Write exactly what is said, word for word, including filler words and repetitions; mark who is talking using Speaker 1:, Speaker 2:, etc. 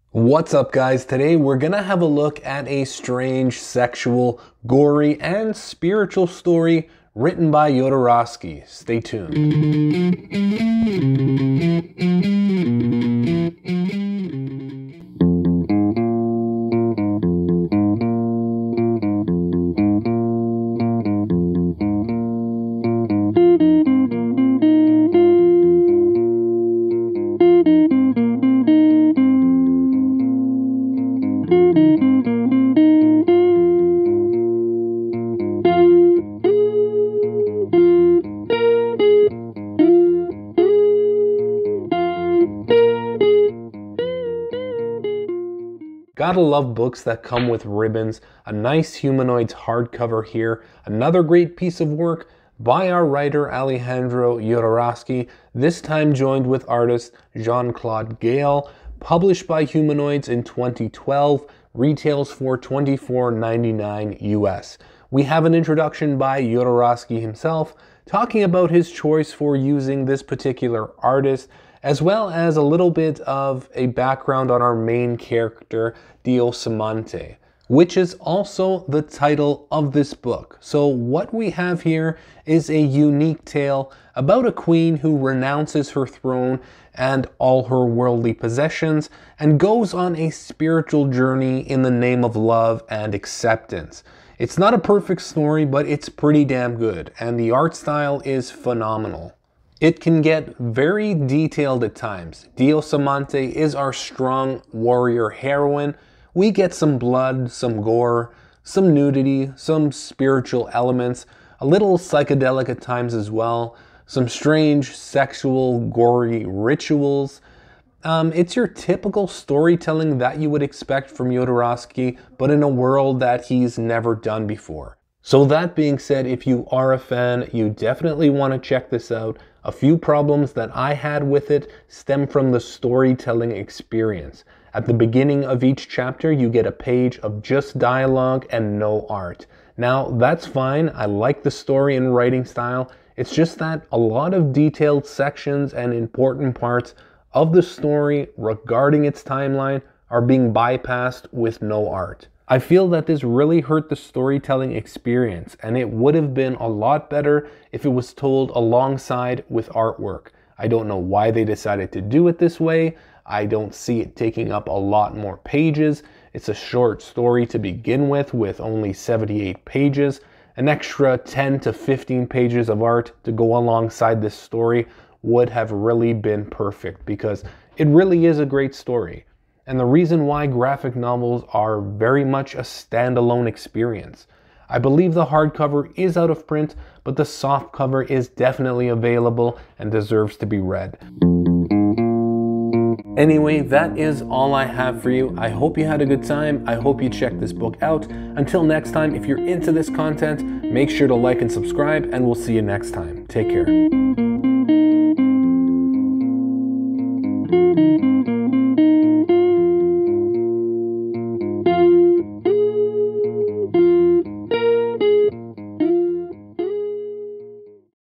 Speaker 1: What's up, guys? Today we're gonna have a look at a strange, sexual, gory, and spiritual story written by Jodorowsky. Stay tuned. Gotta love books that come with ribbons, a nice Humanoids hardcover here, another great piece of work by our writer Alejandro Jodorowsky, this time joined with artist Jean-Claude Gale, published by Humanoids in twenty twelve, retails for twenty-four ninety-nine U S. We have an introduction by Jodorowsky himself, talking about his choice for using this particular artist, as well as a little bit of a background on our main character, Diosamante, which is also the title of this book. So what we have here is a unique tale about a queen who renounces her throne and all her worldly possessions and goes on a spiritual journey in the name of love and acceptance. It's not a perfect story, but it's pretty damn good, and the art style is phenomenal. It can get very detailed at times. Diosamante is our strong warrior heroine. We get some blood, some gore, some nudity, some spiritual elements, a little psychedelic at times as well, some strange sexual, gory rituals. Um, it's your typical storytelling that you would expect from Jodorowsky, but in a world that he's never done before. So that being said, if you are a fan, you definitely want to check this out. A few problems that I had with it stem from the storytelling experience. At the beginning of each chapter, you get a page of just dialogue and no art. Now, that's fine. I like the story and writing style. It's just that a lot of detailed sections and important parts of the story regarding its timeline are being bypassed with no art. I feel that this really hurt the storytelling experience, and it would have been a lot better if it was told alongside with artwork. I don't know why they decided to do it this way. I don't see it taking up a lot more pages. It's a short story to begin with, with only seventy-eight pages. An extra ten to fifteen pages of art to go alongside this story would have really been perfect, because it really is a great story. And the reason why graphic novels are very much a standalone experience. I believe the hardcover is out of print, but the softcover is definitely available and deserves to be read. Anyway, that is all I have for you. I hope you had a good time. I hope you check this book out. Until next time, if you're into this content, make sure to like and subscribe, and we'll see you next time. Take care.